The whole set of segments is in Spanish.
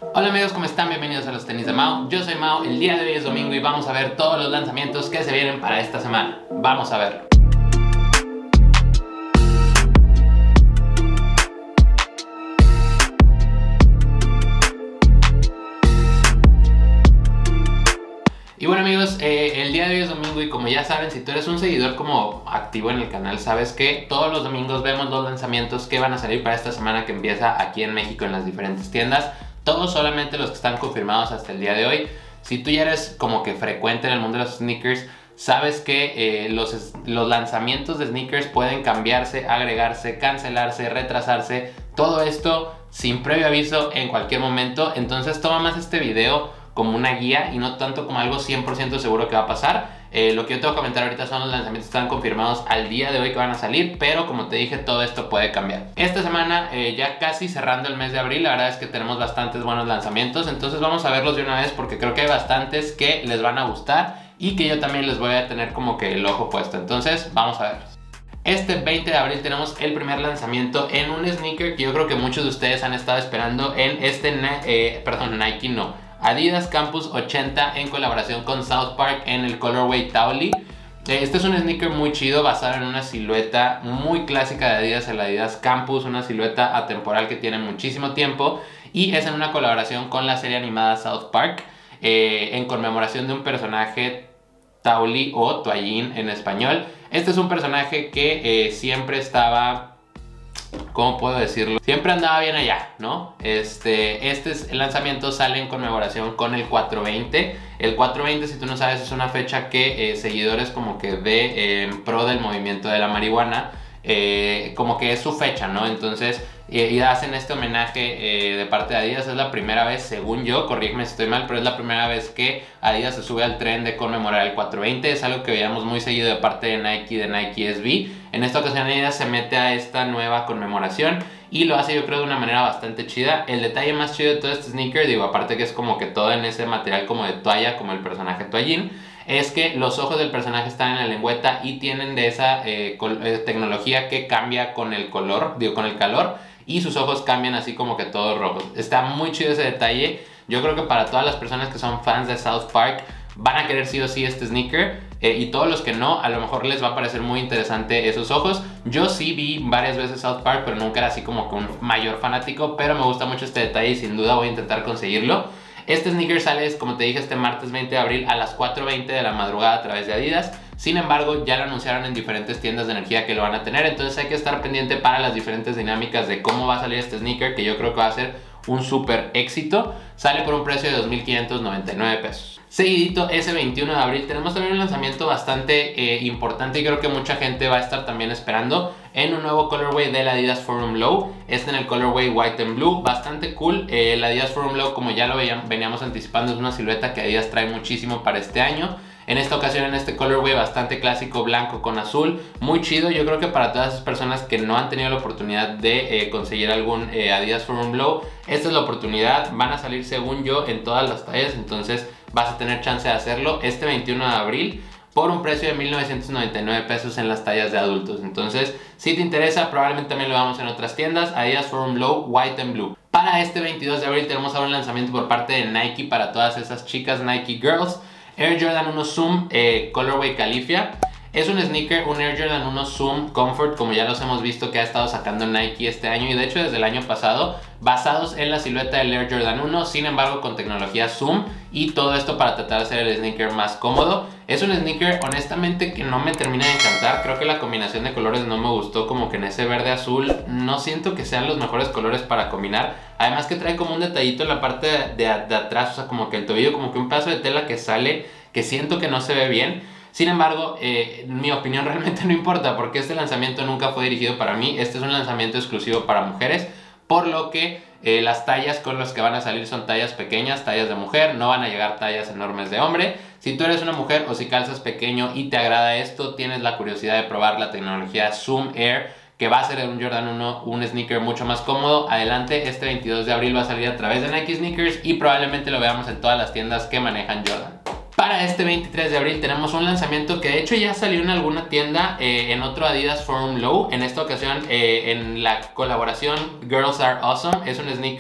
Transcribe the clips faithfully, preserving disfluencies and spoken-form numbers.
Hola amigos, ¿cómo están? Bienvenidos a los tenis de Mao. Yo soy Mao, el día de hoy es domingo y vamos a ver todos los lanzamientos que se vienen para esta semana. Vamos a ver. Y bueno amigos, eh, el día de hoy es domingo y como ya saben, si tú eres un seguidor como activo en el canal, sabes que todos los domingos vemos los lanzamientos que van a salir para esta semana que empieza aquí en México en las diferentes tiendas. Todos solamente los que están confirmados hasta el día de hoy. Si tú ya eres como que frecuente en el mundo de los sneakers, sabes que eh, los, los lanzamientos de sneakers pueden cambiarse, agregarse, cancelarse, retrasarse. Todo esto sin previo aviso en cualquier momento. Entonces toma más este video como una guía y no tanto como algo cien por ciento seguro que va a pasar. Eh, lo que yo te voy a comentar ahorita son los lanzamientos que están confirmados al día de hoy que van a salir, pero como te dije, todo esto puede cambiar. Esta semana, eh, ya casi cerrando el mes de abril, la verdad es que tenemos bastantes buenos lanzamientos, entonces vamos a verlos de una vez porque creo que hay bastantes que les van a gustar y que yo también les voy a tener como que el ojo puesto. Entonces, vamos a verlos. Este veinte de abril tenemos el primer lanzamiento en un sneaker que yo creo que muchos de ustedes han estado esperando en este, eh, perdón, Nike no. Adidas Campus ochenta en colaboración con South Park en el colorway Taoli. Este es un sneaker muy chido basado en una silueta muy clásica de Adidas, el Adidas Campus, una silueta atemporal que tiene muchísimo tiempo y es en una colaboración con la serie animada South Park eh, en conmemoración de un personaje Taoli o Toallín en español. Este es un personaje que eh, siempre estaba... ¿Cómo puedo decirlo? Siempre andaba bien allá, ¿no? Este, este es, el lanzamiento sale en conmemoración con el cuatro veinte. El cuatro veinte, si tú no sabes, es una fecha que eh, seguidores como que de eh, en pro del movimiento de la marihuana, eh, como que es su fecha, ¿no? Entonces, eh, y hacen este homenaje eh, de parte de Adidas. Es la primera vez, según yo, corrígeme si estoy mal, pero es la primera vez que Adidas se sube al tren de conmemorar el cuatro veinte. Es algo que veíamos muy seguido de parte de Nike, de Nike S B. En esta ocasión Adidas se mete a esta nueva conmemoración y lo hace yo creo de una manera bastante chida. El detalle más chido de todo este sneaker, digo, aparte que es como que todo en ese material como de toalla, como el personaje Toallín, es que los ojos del personaje están en la lengüeta y tienen de esa eh, eh, tecnología que cambia con el color, digo, con el calor, y sus ojos cambian así como que todos rojos. Está muy chido ese detalle. Yo creo que para todas las personas que son fans de South Park van a querer sí o sí este sneaker, eh, y todos los que no, a lo mejor les va a parecer muy interesante esos ojos. Yo sí vi varias veces South Park, pero nunca era así como que un mayor fanático, pero me gusta mucho este detalle y sin duda voy a intentar conseguirlo. Este sneaker sale, como te dije, este martes veinte de abril a las cuatro veinte de la madrugada a través de Adidas. Sin embargo, ya lo anunciaron en diferentes tiendas de energía que lo van a tener, entonces hay que estar pendiente para las diferentes dinámicas de cómo va a salir este sneaker, que yo creo que va a ser un súper éxito. Sale por un precio de dos mil quinientos noventa y nueve pesos. Seguidito, ese veintiuno de abril tenemos también un lanzamiento bastante eh, importante y creo que mucha gente va a estar también esperando, en un nuevo colorway del Adidas Forum Low. Este en el colorway White and Blue, bastante cool. eh, El Adidas Forum Low, como ya lo veíamos, veníamos anticipando, es una silueta que Adidas trae muchísimo para este año. En esta ocasión en este colorway bastante clásico, blanco con azul, muy chido. Yo creo que para todas esas personas que no han tenido la oportunidad de eh, conseguir algún eh, Adidas Forum Low, esta es la oportunidad. Van a salir, según yo, en todas las tallas, entonces vas a tener chance de hacerlo este veintiuno de abril por un precio de mil novecientos noventa y nueve pesos en las tallas de adultos. Entonces, si te interesa, probablemente también lo vamos en otras tiendas. Adidas Forum Low White and Blue. Para este veintidós de abril tenemos ahora un lanzamiento por parte de Nike para todas esas chicas Nike Girls. Air Jordan uno Zoom eh, colorway Califia. Es un sneaker, un Air Jordan uno Zoom Comfort, como ya los hemos visto que ha estado sacando Nike este año y de hecho desde el año pasado, basados en la silueta del Air Jordan uno, sin embargo con tecnología Zoom, y todo esto para tratar de hacer el sneaker más cómodo. Es un sneaker honestamente que no me termina de encantar. Creo que la combinación de colores no me gustó, como que en ese verde azul no siento que sean los mejores colores para combinar. Además que trae como un detallito en la parte de, de, de atrás, o sea, como que el tobillo, como que un pedazo de tela que sale, que siento que no se ve bien. Sin embargo, eh, mi opinión realmente no importa porque este lanzamiento nunca fue dirigido para mí. Este es un lanzamiento exclusivo para mujeres, por lo que eh, las tallas con las que van a salir son tallas pequeñas, tallas de mujer, no van a llegar tallas enormes de hombre. Si tú eres una mujer o si calzas pequeño y te agrada esto, tienes la curiosidad de probar la tecnología Zoom Air, que va a ser un Jordan uno, un sneaker mucho más cómodo. Adelante, este veintidós de abril va a salir a través de Nike Sneakers y probablemente lo veamos en todas las tiendas que manejan Jordan. Para este veintitrés de abril tenemos un lanzamiento que de hecho ya salió en alguna tienda, eh, en otro Adidas Forum Low. En esta ocasión eh, en la colaboración Girls Are Awesome. Es un sneaker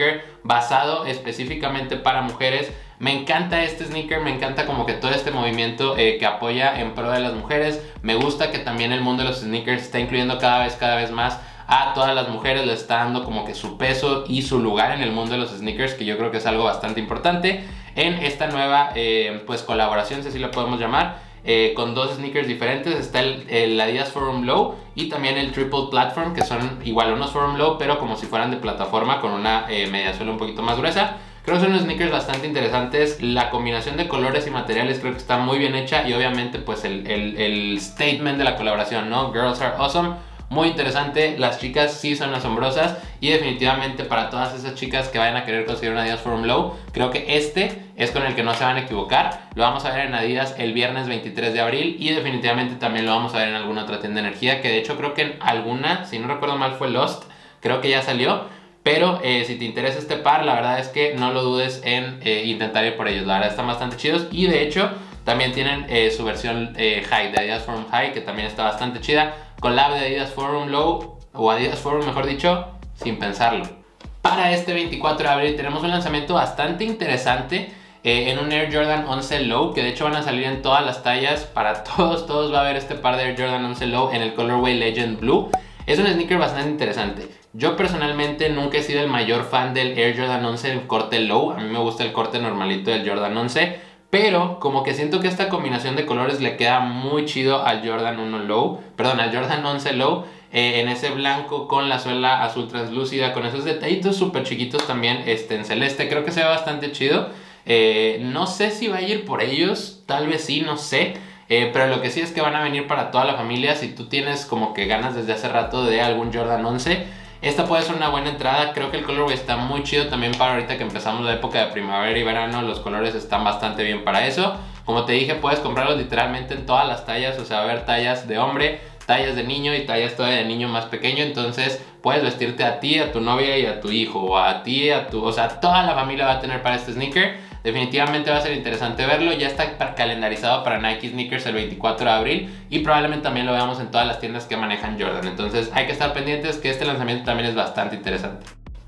basado específicamente para mujeres. Me encanta este sneaker, me encanta como que todo este movimiento eh, que apoya en pro de las mujeres. Me gusta que también el mundo de los sneakers está incluyendo cada vez, cada vez más a todas las mujeres, le está dando como que su peso y su lugar en el mundo de los sneakers, que yo creo que es algo bastante importante en esta nueva eh, pues colaboración, si así lo podemos llamar, eh, con dos sneakers diferentes. Está el, el Adidas Forum Low y también el Triple Platform, que son igual unos Forum Low, pero como si fueran de plataforma con una eh, mediasuela un poquito más gruesa. Creo que son unos sneakers bastante interesantes. La combinación de colores y materiales creo que está muy bien hecha, y obviamente pues el, el, el statement de la colaboración, ¿no? Girls are awesome. Muy interesante, las chicas sí son asombrosas, y definitivamente para todas esas chicas que vayan a querer conseguir un Adidas Forum Low, creo que este es con el que no se van a equivocar. Lo vamos a ver en Adidas el viernes veintitrés de abril, y definitivamente también lo vamos a ver en alguna otra tienda de energía, que de hecho creo que en alguna, si no recuerdo mal, fue Lost, creo que ya salió. Pero eh, si te interesa este par, la verdad es que no lo dudes en eh, intentar ir por ellos. La verdad están bastante chidos, y de hecho también tienen eh, su versión eh, High, de Adidas Forum High, que también está bastante chida. Collab de Adidas Forum Low, o Adidas Forum mejor dicho, sin pensarlo. Para este veinticuatro de abril tenemos un lanzamiento bastante interesante eh, en un Air Jordan once Low, que de hecho van a salir en todas las tallas. Para todos, todos va a haber este par de Air Jordan once Low en el colorway Legend Blue. Es un sneaker bastante interesante. Yo personalmente nunca he sido el mayor fan del Air Jordan once en corte Low. A mí me gusta el corte normalito del Jordan once, pero como que siento que esta combinación de colores le queda muy chido al Jordan uno Low, perdón, al Jordan once Low, eh, en ese blanco con la suela azul translúcida, con esos detallitos súper chiquitos también este, en celeste. Creo que se ve bastante chido. Eh, no sé si va a ir por ellos, tal vez sí, no sé. Eh, pero lo que sí es que van a venir para toda la familia. Si tú tienes como que ganas desde hace rato de algún Jordan once, esta puede ser una buena entrada. Creo que el colorway está muy chido también para ahorita que empezamos la época de primavera y verano. Los colores están bastante bien para eso. Como te dije, puedes comprarlos literalmente en todas las tallas. O sea, va a haber tallas de hombre, tallas de niño y tallas todavía de niño más pequeño. Entonces puedes vestirte a ti, a tu novia y a tu hijo, o a ti, a tu... O sea, toda la familia va a tener para este sneaker. Definitivamente va a ser interesante verlo. Ya está calendarizado para Nike Sneakers el veinticuatro de abril, y probablemente también lo veamos en todas las tiendas que manejan Jordan. Entonces hay que estar pendientes, que este lanzamiento también es bastante interesante.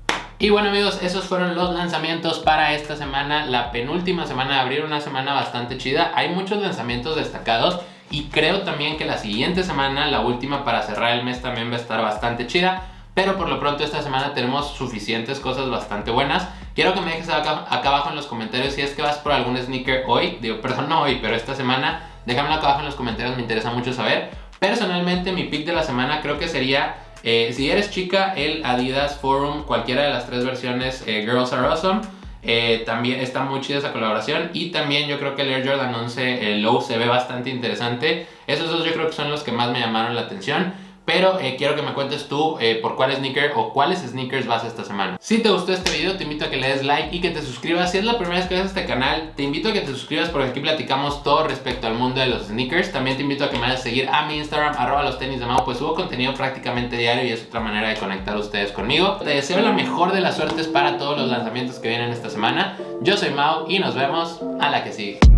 Y bueno amigos, esos fueron los lanzamientos para esta semana, la penúltima semana de abril, una semana bastante chida. Hay muchos lanzamientos destacados, y creo también que la siguiente semana, la última para cerrar el mes, también va a estar bastante chida. Pero por lo pronto esta semana tenemos suficientes cosas bastante buenas. Quiero que me dejes acá, acá abajo en los comentarios si es que vas por algún sneaker hoy. Digo, perdón, no hoy, pero esta semana. Déjamelo acá abajo en los comentarios, me interesa mucho saber. Personalmente mi pick de la semana creo que sería, eh, si eres chica, el Adidas Forum, cualquiera de las tres versiones, eh, Girls Are Awesome. Eh, también está muy chida esa colaboración, y también yo creo que el Air Jordan once el Low se ve bastante interesante. Esos dos yo creo que son los que más me llamaron la atención. Pero eh, quiero que me cuentes tú eh, por cuál sneaker o cuáles sneakers vas esta semana. Si te gustó este video, te invito a que le des like y que te suscribas. Si es la primera vez que ves este canal, te invito a que te suscribas, porque aquí platicamos todo respecto al mundo de los sneakers. También te invito a que me vayas a seguir a mi Instagram, arroba los tenis de Mau, pues subo contenido prácticamente diario y es otra manera de conectar a ustedes conmigo. Te deseo la mejor de las suertes para todos los lanzamientos que vienen esta semana. Yo soy Mau y nos vemos a la que sigue.